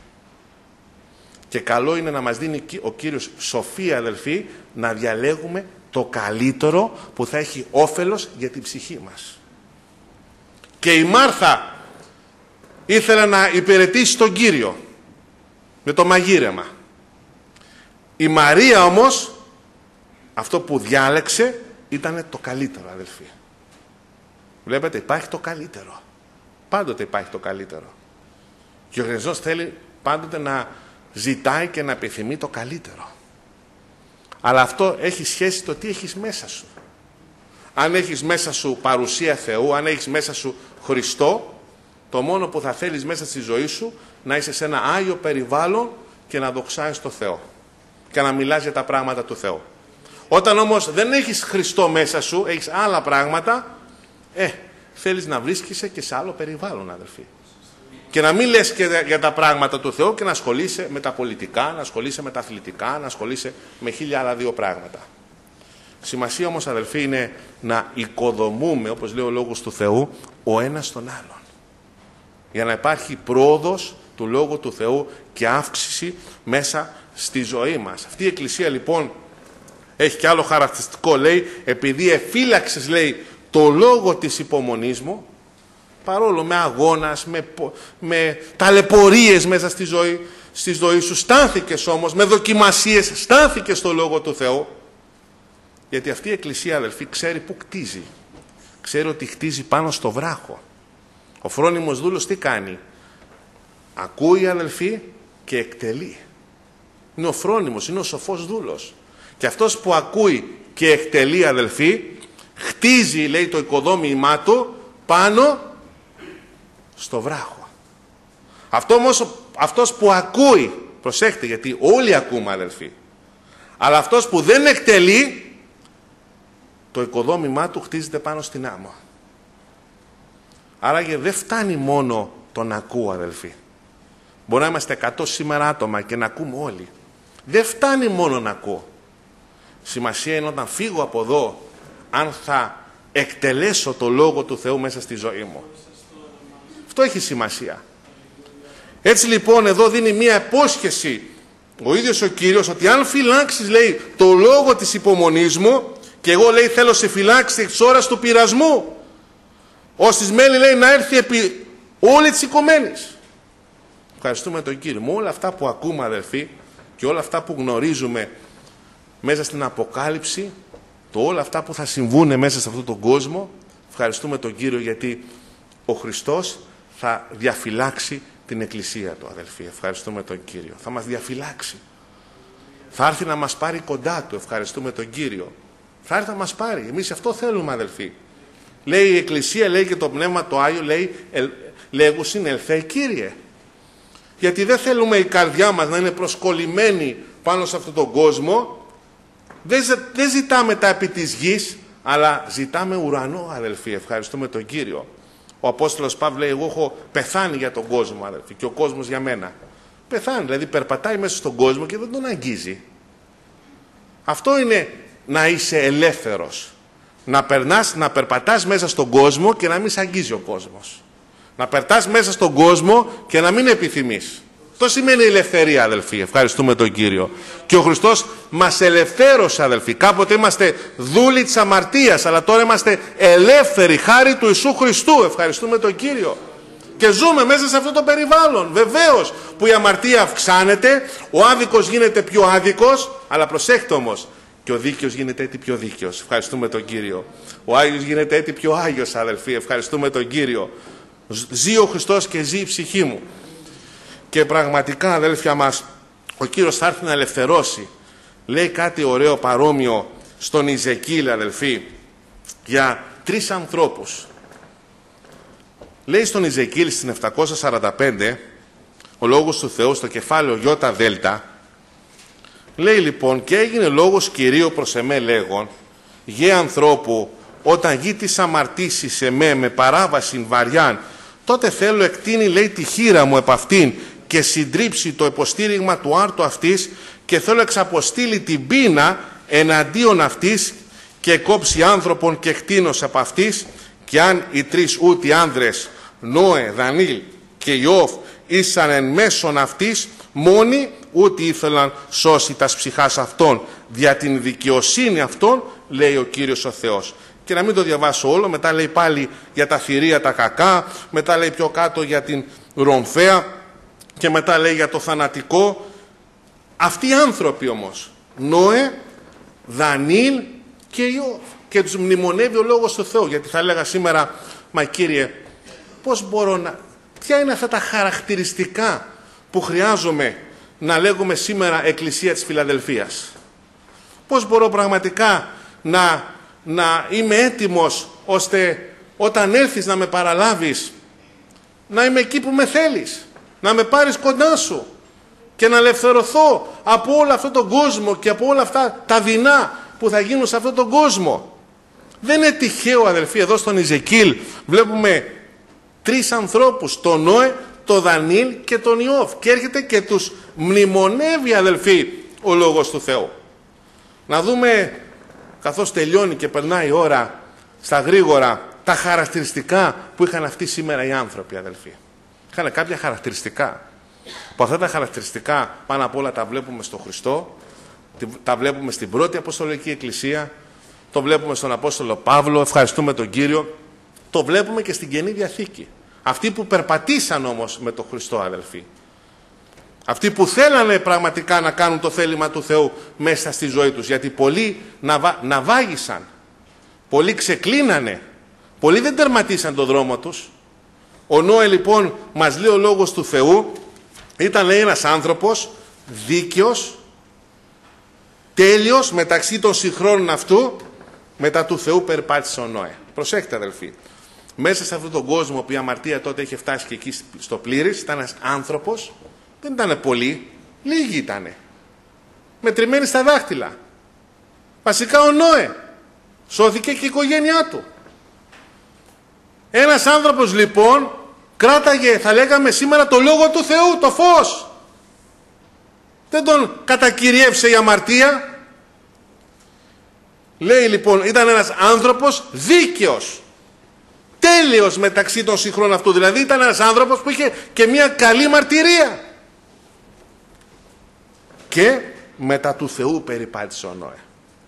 Και καλό είναι να μας δίνει ο Κύριος σοφία, αδελφοί, να διαλέγουμε το καλύτερο που θα έχει όφελος για την ψυχή μας. Και η Μάρθα ήθελε να υπηρετήσει τον Κύριο με το μαγείρεμα. Η Μαρία όμως, αυτό που διάλεξε ήταν το καλύτερο, αδελφοί. Βλέπετε, υπάρχει το καλύτερο. Πάντοτε υπάρχει το καλύτερο. Και ο Χριστός θέλει πάντοτε να ζητάει και να επιθυμεί το καλύτερο. Αλλά αυτό έχει σχέση το τι έχεις μέσα σου. Αν έχεις μέσα σου παρουσία Θεού, αν έχεις μέσα σου Χριστό, το μόνο που θα θέλεις μέσα στη ζωή σου να είσαι σε ένα άγιο περιβάλλον και να δοξάζεις το Θεό και να μιλάς για τα πράγματα του Θεού. Όταν όμως δεν έχεις Χριστό μέσα σου, έχεις άλλα πράγματα, θέλεις να βρίσκεσαι και σε άλλο περιβάλλον, αδελφοί. Και να μην λες και για τα πράγματα του Θεού και να ασχολείσαι με τα πολιτικά, να ασχολείσαι με τα αθλητικά, να ασχολείσαι με 1000 άλλα δύο πράγματα. Σημασία όμως, αδελφοί, είναι να οικοδομούμε, όπως λέει ο Λόγος του Θεού, ο ένας τον άλλον. Για να υπάρχει πρόοδος του Λόγου του Θεού και αύξηση μέσα στη ζωή μας. Αυτή η Εκκλησία λοιπόν έχει και άλλο χαρακτηριστικό, λέει, επειδή εφύλαξες, λέει, το λόγο της υπομονής μου, παρόλο με αγώνας, με ταλαιπωρίες μέσα στη ζωή σου, στάθηκες όμως, με δοκιμασίες, στάθηκες στο Λόγο του Θεού Γιατί αυτή η Εκκλησία, αδελφοί, ξέρει πού κτίζει. Ξέρει ότι χτίζει πάνω στο βράχο. Ο φρόνιμος δούλος τι κάνει? Ακούει, αδελφοί, και εκτελεί. Είναι ο φρόνιμος, είναι ο σοφός δούλος. Και αυτός που ακούει και εκτελεί, αδελφοί, χτίζει, λέει, το οικοδόμημά του πάνω στο βράχο. Αυτός που ακούει, προσέχτε, γιατί όλοι ακούμε, αδελφοί, αλλά αυτός που δεν εκτελεί, το οικοδόμημά του χτίζεται πάνω στην άμμο. Άρα δεν φτάνει μόνο το να ακούω, αδελφοί. Μπορεί να είμαστε 100 σήμερα άτομα και να ακούμε όλοι. Δεν φτάνει μόνο να ακούω. Σημασία είναι όταν φύγω από εδώ, αν θα εκτελέσω το Λόγο του Θεού μέσα στη ζωή μου. Αυτό έχει σημασία. Έτσι λοιπόν εδώ δίνει μία υπόσχεση ο ίδιος ο Κύριος, ότι αν φυλάξεις, λέει, το λόγο της υπομονής μου, και εγώ, λέει, θέλω σε φυλάξει της ώρας του πειρασμού, ώστις μέλη, λέει, να έρθει επί όλη της οικομένης. Ευχαριστούμε τον Κύριο. Με όλα αυτά που ακούμε, αδελφοί, και όλα αυτά που γνωρίζουμε μέσα στην Αποκάλυψη, όλα αυτά που θα συμβούν μέσα σε αυτόν τον κόσμο, ευχαριστούμε τον Κύριο, γιατί ο Χριστός θα διαφυλάξει την Εκκλησία του, αδελφοί. Ευχαριστούμε τον Κύριο. Θα μας διαφυλάξει. Θα έρθει να μας πάρει κοντά του. Ευχαριστούμε τον Κύριο. Θα έρθει να μας πάρει. Εμείς αυτό θέλουμε, αδελφοί. Λέει η Εκκλησία, λέει και το Πνεύμα το Άγιο, λέει, λέγουσιν ελθέ Κύριε. Γιατί δεν θέλουμε η καρδιά μας να είναι προσκολλημένη πάνω σε αυτόν τον κόσμο. Δεν ζητάμε τα επί της γης, αλλά ζητάμε ουρανό, αδελφοί. Ευχαριστούμε τον Κύριο. Ο Απόστολος Παύλος λέει, εγώ έχω πεθάνει για τον κόσμο, αδελφοί, και ο κόσμος για μένα. Πεθάνει, δηλαδή περπατάει μέσα στον κόσμο και δεν τον αγγίζει. Αυτό είναι να είσαι ελεύθερος. Να περπατάς μέσα στον κόσμο και να μην σε αγγίζει ο κόσμος. Να περπατάς μέσα στον κόσμο και να μην επιθυμείς. Αυτό σημαίνει ελευθερία, αδελφοί. Ευχαριστούμε τον Κύριο. Και ο Χριστός μας ελευθέρωσε, αδελφοί. Κάποτε είμαστε δούλοι της αμαρτίας, αλλά τώρα είμαστε ελεύθεροι χάρη του Ιησού Χριστού. Ευχαριστούμε τον Κύριο. Και ζούμε μέσα σε αυτό το περιβάλλον. Βεβαίως που η αμαρτία αυξάνεται, ο άδικος γίνεται πιο άδικος, αλλά προσέχτε όμως, και ο δίκαιος γίνεται έτσι πιο δίκαιος. Ευχαριστούμε τον Κύριο. Ο Άγιος γίνεται έτσι πιο Άγιος, αδελφοί. Ευχαριστούμε τον Κύριο. Ζει ο Χριστός και ζει η ψυχή μου. Και πραγματικά, αδέλφια μας, ο Κύριος θα έρθει να ελευθερώσει. Λέει κάτι ωραίο παρόμοιο στον Ιζεκήλ, αδελφοί, για 3 ανθρώπους. Λέει στον Ιζεκήλ στην 745, ο λόγος του Θεού στο κεφάλαιο Ι-Δ, λέει λοιπόν, και έγινε λόγος Κυρίου προς εμέ λέγον, γε ανθρώπου, όταν γη της αμαρτήσεις εμέ με παράβαση βαριάν, τότε θέλω εκτείνει, λέει, τη χείρα μου επ' αυτήν και συντρίψει το υποστήριγμα του άρτου αυτής και θέλω εξαποστείλει την πείνα εναντίον αυτής και κόψει άνθρωπον και εκτείνος από αυτής, και αν οι 3 ούτοι άνδρες, Νόε, Δανίλ και Ιώβ, ήσαν εν μέσον αυτής, μόνοι ούτοι ήθελαν σώσει τας ψυχάς αυτών, δια την δικαιοσύνη αυτών, λέει ο Κύριος ο Θεός. Και να μην το διαβάσω όλο, μετά λέει πάλι για τα θηρία τα κακά, μετά λέει πιο κάτω για την ρομφαία και μετά λέει για το θανατικό. Αυτοί οι άνθρωποι όμως, Νόε, Δανίλ και Ιώβ, και τους μνημονεύει ο λόγος του Θεού. Γιατί θα έλεγα σήμερα, μα Κύριε, πώς μπορώ ποια είναι αυτά τα χαρακτηριστικά που χρειάζομαι να λέγουμε σήμερα Εκκλησία της Φιλαδελφίας? Πώς μπορώ πραγματικά να είμαι έτοιμος, ώστε όταν έλθεις να με παραλάβεις, να είμαι εκεί που με θέλεις, να με πάρεις κοντά σου και να ελευθερωθώ από όλο αυτόν τον κόσμο και από όλα αυτά τα δεινά που θα γίνουν σε αυτόν τον κόσμο. Δεν είναι τυχαίο, αδελφοί, εδώ στον Ιζεκήλ βλέπουμε 3 ανθρώπους, τον Νόε, τον Δανίλ και τον Ιώβ, και έρχεται και τους μνημονεύει, αδελφοί, ο λόγος του Θεού. Να δούμε, καθώς τελειώνει και περνάει η ώρα, στα γρήγορα, τα χαρακτηριστικά που είχαν αυτοί σήμερα οι άνθρωποι, αδελφοί. Είχαν κάποια χαρακτηριστικά. Που αυτά τα χαρακτηριστικά πάνω απ' όλα τα βλέπουμε στον Χριστό, τα βλέπουμε στην πρώτη Αποστολική Εκκλησία, το βλέπουμε στον Απόστολο Παύλο, ευχαριστούμε τον Κύριο, το βλέπουμε και στην Καινή Διαθήκη. Αυτοί που περπατήσαν όμως με τον Χριστό, αδελφοί. Αυτοί που θέλανε πραγματικά να κάνουν το θέλημα του Θεού μέσα στη ζωή τους. Γιατί πολλοί ναυάγησαν, πολλοί ξεκλίνανε, πολλοί δεν τερματίσαν τον δρόμο τους. Ο Νόε λοιπόν, μας λέει ο λόγος του Θεού, ήταν ένας άνθρωπος δίκαιος, τέλειος μεταξύ των συγχρόνων αυτού, μετά του Θεού περπάτησε ο Νόε. Προσέχτε αδελφοί, μέσα σε αυτόν τον κόσμο που η αμαρτία τότε είχε φτάσει και εκεί στο πλήρης, ήταν ένας άνθρωπος, δεν ήταν πολλοί, λίγοι ήτανε, μετρημένοι στα δάχτυλα. Βασικά ο Νόε σώθηκε και η οικογένειά του. Ένας άνθρωπος λοιπόν κράταγε, θα λέγαμε σήμερα, το Λόγο του Θεού, το φως. Δεν τον κατακυριεύσε η αμαρτία. Λέει λοιπόν, ήταν ένας άνθρωπος δίκαιος, τέλειος μεταξύ των συγχρόνων αυτού. Δηλαδή ήταν ένας άνθρωπος που είχε και μια καλή μαρτυρία. Και μετά του Θεού περιπάτησε ο Νόε.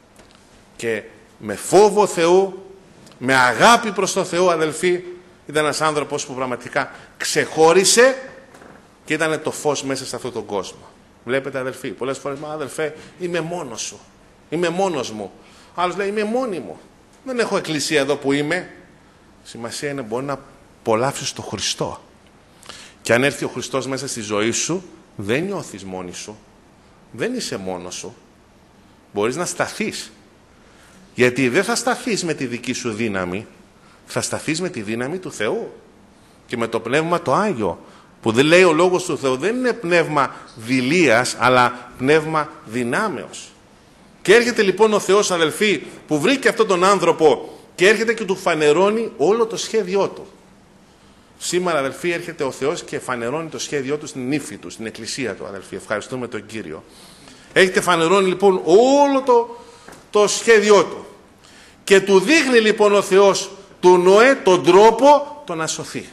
Και με φόβο Θεού, με αγάπη προς το Θεό, αδελφοί, ήταν ένας άνθρωπος που πραγματικά ξεχώρισε και ήταν το φως μέσα σε αυτόν τον κόσμο. Βλέπετε αδελφοί, πολλές φορές, μα αδελφέ, είμαι μόνος σου, είμαι μόνος μου. Άλλος λέει, είμαι μόνη μου, δεν έχω εκκλησία εδώ που είμαι. Σημασία είναι μπορεί να απολαύσεις τον Χριστό. Και αν έρθει ο Χριστός μέσα στη ζωή σου, δεν νιώθεις μόνη σου, δεν είσαι μόνος σου. Μπορείς να σταθείς. Γιατί δεν θα σταθείς με τη δική σου δύναμη, θα σταθείς με τη δύναμη του Θεού και με το Πνεύμα το Άγιο, που δεν λέει ο Λόγος του Θεού, δεν είναι πνεύμα δειλίας, αλλά πνεύμα δυνάμεως. Και έρχεται λοιπόν ο Θεός, αδελφοί, που βρήκε αυτόν τον άνθρωπο και έρχεται και του φανερώνει όλο το σχέδιό του. Σήμερα, αδελφοί, έρχεται ο Θεός και φανερώνει το σχέδιό του στην ύφη του, στην εκκλησία του, αδελφοί. Ευχαριστούμε τον Κύριο. Έχετε φανερώνει λοιπόν όλο το σχέδιό του. Και του δείχνει λοιπόν ο Θεός του Νόε τον τρόπο το να σωθεί.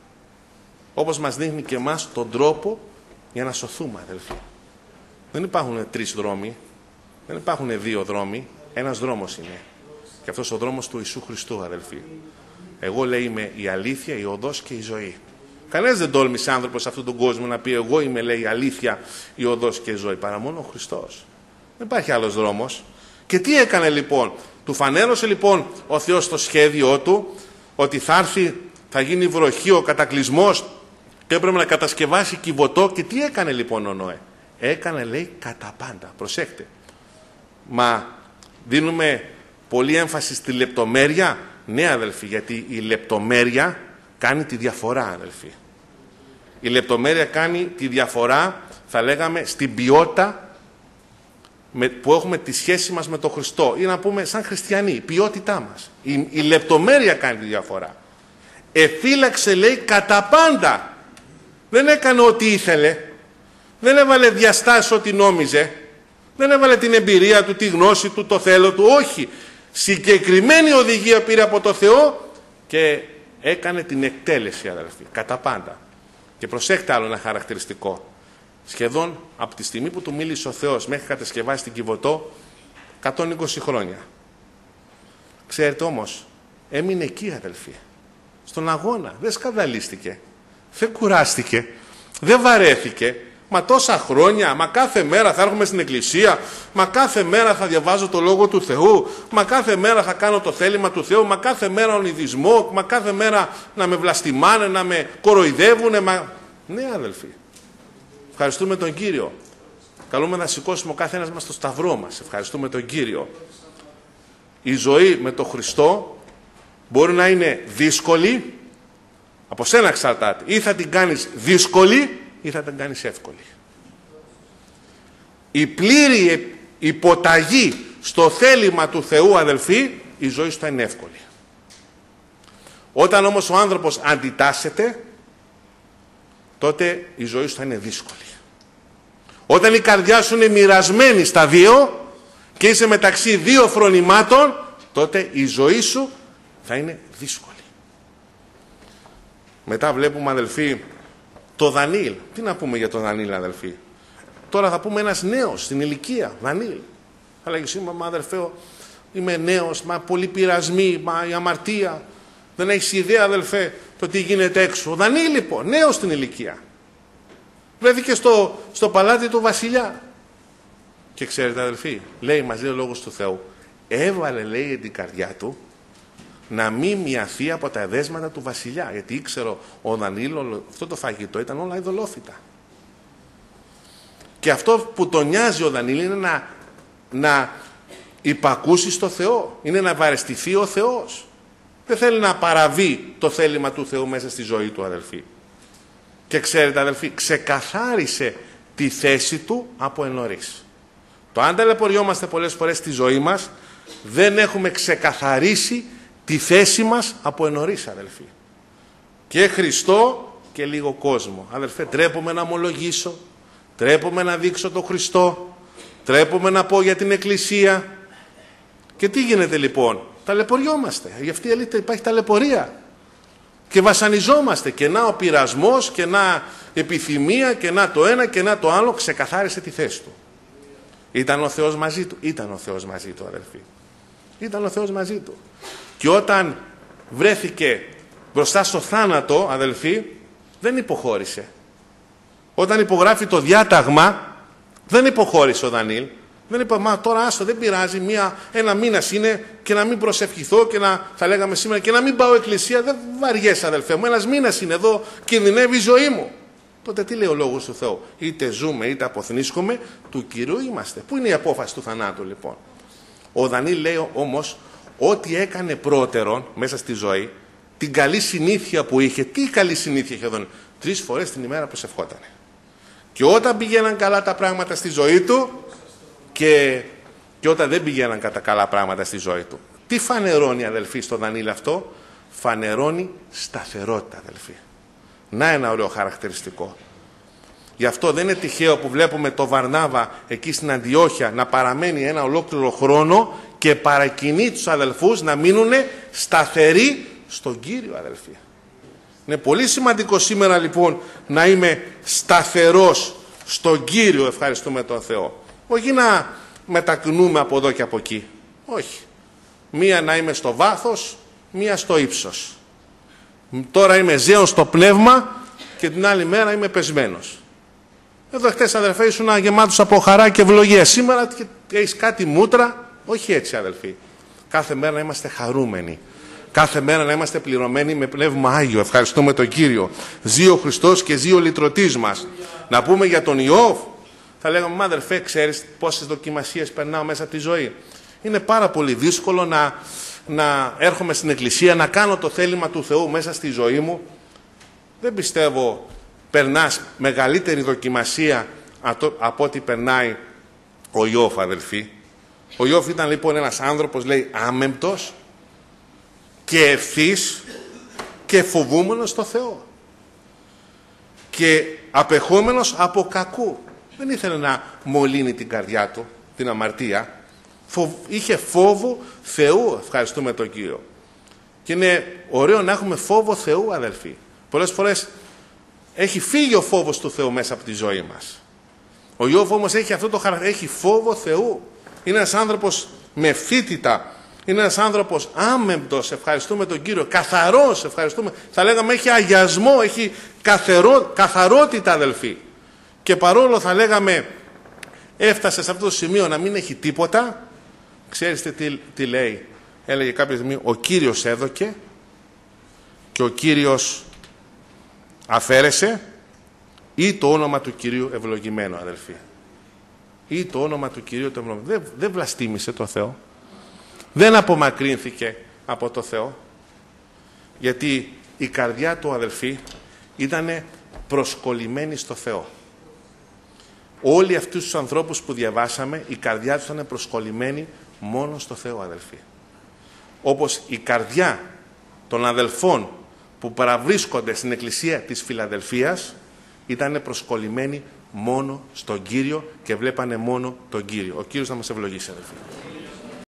Όπως μας δείχνει και εμάς τον τρόπο για να σωθούμε, αδελφοί. Δεν υπάρχουν 3 δρόμοι, δεν υπάρχουν 2 δρόμοι, ένας δρόμος είναι. Και αυτός ο δρόμος του Ιησού Χριστού, αδελφοί. Εγώ, λέει, είμαι η αλήθεια, η οδός και η ζωή. Κανένας δεν τόλμησε άνθρωπος σε αυτόν τον κόσμο να πει εγώ είμαι, λέει, η αλήθεια, η οδός και η ζωή, παρά μόνο ο Χριστός. Δεν υπάρχει άλλος δρόμος. Και τι έκανε λοιπόν? Του φανέρωσε λοιπόν ο Θεός το σχέδιό του, ότι θα έρθει, θα γίνει βροχή, ο κατακλυσμός και έπρεπε να κατασκευάσει κυβωτό. Και τι έκανε λοιπόν ο Νόε? Έκανε, λέει, κατά πάντα. Προσέχτε. Μα δίνουμε πολύ έμφαση στη λεπτομέρεια. Ναι, αδελφοί, γιατί η λεπτομέρεια κάνει τη διαφορά, αδελφοί. Η λεπτομέρεια κάνει τη διαφορά, θα λέγαμε, στην ποιότητα που έχουμε τη σχέση μας με τον Χριστό, ή να πούμε σαν χριστιανοί, η ποιότητά μας. Η λεπτομέρεια κάνει τη διαφορά. Εφύλαξε, λέει, κατά πάντα. Δεν έκανε ό,τι ήθελε. Δεν έβαλε διαστάσεις ό,τι νόμιζε. Δεν έβαλε την εμπειρία του, τη γνώση του, το θέλω του. Όχι. Συγκεκριμένη οδηγία πήρε από το Θεό και έκανε την εκτέλεση, αδελφοί. Κατά πάντα. Και προσέχτε άλλο ένα χαρακτηριστικό. Σχεδόν από τη στιγμή που του μίλησε ο Θεός μέχρι κατασκευάσει την Κιβωτό, 120 χρόνια. Ξέρετε όμως, έμεινε εκεί, αδελφοί. Στον αγώνα. Δεν σκανδαλίστηκε. Δεν κουράστηκε. Δεν βαρέθηκε. Μα τόσα χρόνια, μα κάθε μέρα θα έρχομαι στην εκκλησία, μα κάθε μέρα θα διαβάζω το Λόγο του Θεού, μα κάθε μέρα θα κάνω το θέλημα του Θεού, μα κάθε μέρα ονειδισμό, μα κάθε μέρα να με βλαστημάνε, να με κοροϊδεύουνε. Ναι, αδελφοί. Ευχαριστούμε τον Κύριο. Καλούμε να σηκώσουμε ο κάθε ένας μας το σταυρό μας. Ευχαριστούμε τον Κύριο. Η ζωή με τον Χριστό μπορεί να είναι δύσκολη, από σένα εξαρτάται. Ή θα την κάνεις δύσκολη ή θα την κάνεις εύκολη. Η πλήρη υποταγή στο θέλημα του Θεού, αδελφοί, η ζωή σου θα είναι εύκολη. Όταν όμως ο άνθρωπος αντιτάσσεται, τότε η ζωή σου θα είναι δύσκολη. Όταν η καρδιά σου είναι μοιρασμένη στα δύο και είσαι μεταξύ 2 φρονημάτων, τότε η ζωή σου θα είναι δύσκολη. Μετά βλέπουμε, αδελφοί, το Δανίλ. Τι να πούμε για το Δανίλ, αδελφοί? Τώρα θα πούμε ένας νέος στην ηλικία, Δανίλ. Θα λέγει σήμερα, μα αδελφέ, είμαι νέος, μα πολλοί πειρασμοί, μα η αμαρτία. Δεν έχεις ιδέα, αδελφέ, το τι γίνεται έξω. Ο Δανίλ, λοιπόν, νέος στην ηλικία. Βρέθηκε στο παλάτι του βασιλιά. Και ξέρετε αδελφοί, λέει, μας λέει ο Λόγος του Θεού, έβαλε, λέει, την καρδιά του να μην μοιαθεί από τα εδέσματα του βασιλιά. Γιατί ήξερε ο Δανιήλ, αυτό το φαγητό ήταν όλα ειδωλόφυτα. Και αυτό που τον νοιάζει ο Δανιήλ είναι να υπακούσει στο Θεό. Είναι να βαρεστηθεί ο Θεός. Δεν θέλει να παραβεί το θέλημα του Θεού μέσα στη ζωή του, αδελφοί. Και ξέρετε αδελφοί, ξεκαθάρισε τη θέση του από ενωρίς. Το αν ταλαιπωριόμαστε πολλές φορές στη ζωή μας, δεν έχουμε ξεκαθαρίσει τη θέση μας από ενωρίς, αδελφοί. Και Χριστό και λίγο κόσμο. Αδελφέ, τρέπομαι να ομολογήσω, τρέπομαι να δείξω τον Χριστό, τρέπομαι να πω για την Εκκλησία. Και τι γίνεται λοιπόν? Ταλαιπωριόμαστε. Γι' αυτή η αλήθεια υπάρχει ταλαιπωρία. Και βασανιζόμαστε. Και να ο πειρασμός, και να επιθυμία, και να το ένα και να το άλλο. Ξεκαθάρισε τη θέση του. Ήταν ο Θεός μαζί του? Ήταν ο Θεός μαζί του, αδελφοί. Ήταν ο Θεός μαζί του. Και όταν βρέθηκε μπροστά στο θάνατο, αδελφοί, δεν υποχώρησε. Όταν υπογράφει το διάταγμα, δεν υποχώρησε ο Δανιήλ. Δεν είπα, μα τώρα άστο, δεν πειράζει, ένα μήνας είναι και να μην προσευχηθώ και θα λέγαμε σήμερα και να μην πάω εκκλησία. Δεν βαριέσαι, αδελφέ μου, ένας μήνας είναι εδώ, κινδυνεύει η ζωή μου. Τότε τι λέει ο Λόγος του Θεού? Είτε ζούμε είτε αποθνίσκουμε, του Κυρίου είμαστε. Πού είναι η απόφαση του θανάτου λοιπόν? Ο Δανιήλ λέει όμως ό,τι έκανε πρώτερον μέσα στη ζωή, την καλή συνήθεια που είχε. Τι καλή συνήθεια είχε ο Δανιήλ? 3 φορές την ημέρα προσευχότανε. Και όταν πηγαίναν καλά τα πράγματα στη ζωή του και όταν δεν πηγαίναν κατά καλά πράγματα στη ζωή του. Τι φανερώνει, αδελφοί, στο Δανιήλ αυτό? Φανερώνει σταθερότητα, αδελφοί. Να ένα ωραίο χαρακτηριστικό. Γι' αυτό δεν είναι τυχαίο που βλέπουμε το Βαρνάβα εκεί στην Αντιόχεια να παραμένει ένα ολόκληρο χρόνο και παρακινεί τους αδελφούς να μείνουν σταθεροί στον Κύριο, αδελφοί. Είναι πολύ σημαντικό σήμερα λοιπόν να είμαι σταθερός στον Κύριο, ευχαριστούμε τον Θεό. Όχι να μετακινούμε από εδώ και από εκεί. Όχι. Μία να είμαι στο βάθος, μία στο ύψος. Τώρα είμαι ζέος στο πνεύμα και την άλλη μέρα είμαι πεσμένος. Εδώ χτες, αδελφοί, ήσουν γεμάτος από χαρά και ευλογία. Σήμερα έχεις κάτι μούτρα. Όχι έτσι, αδελφοί. Κάθε μέρα να είμαστε χαρούμενοι. Κάθε μέρα να είμαστε πληρωμένοι με πνεύμα Άγιο. Ευχαριστούμε τον Κύριο. Ζει ο Χριστός και ζει ο λυτρωτής μας. Να πούμε για τον Ιώβ. Θα λέγαμε, μα αδελφέ, ξέρεις πόσες δοκιμασίες περνάω μέσα από τη ζωή? Είναι πάρα πολύ δύσκολο να έρχομαι στην εκκλησία, να κάνω το θέλημα του Θεού μέσα στη ζωή μου. Δεν πιστεύω περνάς μεγαλύτερη δοκιμασία από ό,τι περνάει ο Ιώβ, αδελφοί. Ο Ιώβ ήταν λοιπόν ένας άνθρωπος, λέει, άμεμπτος και ευθύς και φοβούμενος το Θεό και απεχόμενος από κακού. Δεν ήθελε να μολύνει την καρδιά του, την αμαρτία. Είχε φόβο Θεού, ευχαριστούμε τον Κύριο. Και είναι ωραίο να έχουμε φόβο Θεού, αδελφοί. Πολλές φορές έχει φύγει ο φόβος του Θεού μέσα από τη ζωή μας. Ο Ιώβ όμως έχει αυτό το χαρακτήρα, έχει φόβο Θεού. Είναι ένας άνθρωπος με ευθύτητα. Είναι ένας άνθρωπος άμεμπτος, ευχαριστούμε τον Κύριο. Καθαρός, ευχαριστούμε. Θα λέγαμε έχει αγιασμό, έχει καθαρότητα, αδελφοί. Και παρόλο θα λέγαμε έφτασε σε αυτό το σημείο να μην έχει τίποτα. Ξέρετε τι λέει? Έλεγε κάποια στιγμή, ο Κύριος έδωκε και ο Κύριος αφαίρεσε, ή το όνομα του Κυρίου ευλογημένο, αδελφοί. Ή το όνομα του Κυρίου το ευλογημένο. Δεν βλαστήμησε το Θεό. Δεν απομακρύνθηκε από το Θεό. Γιατί η καρδιά του, αδελφοί, ήταν προσκολλημένη στο Θεό. Όλοι αυτούς τους ανθρώπους που διαβάσαμε, η καρδιά τους ήταν προσκολλημένη μόνο στο Θεό, αδελφοί. Όπως η καρδιά των αδελφών που παραβρίσκονται στην εκκλησία της Φιλαδελφίας ήταν προσκολλημένη μόνο στον Κύριο και βλέπανε μόνο τον Κύριο. Ο Κύριος να μας ευλογήσει, αδελφοί.